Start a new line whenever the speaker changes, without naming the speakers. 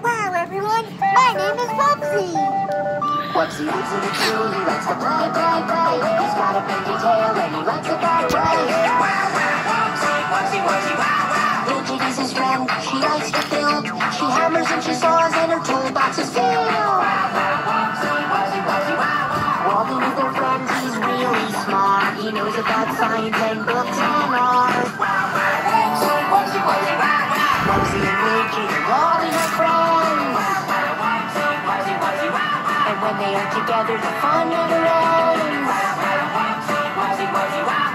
Wow, everyone, my name is Wubsy. Wubsy lives in a zoo, he likes to play, play, play. He's got a bendy tail and he likes it that way. Wow, wow, Wubsy, Wubsy, Wubsy, wow, wow. Rigid is his friend, she likes to build. She hammers and she saws and her toolbox is filled. Wow, wow, Wubsy, Wubsy, Wubsy, wow, wow. Walking with her friends, he's really smart. He knows about science and books and art. Wow, wow, Wubsy, Wubsy, Wubsy, wow, wow. Wubsy and Rigid are all in her friends. Wow, wow, Wubsy, Wubsy, Wubsy, wow, wow. And when they are together, the fun never ends. Wow, wow, Wubsy, Wubsy, Wubsy, wow.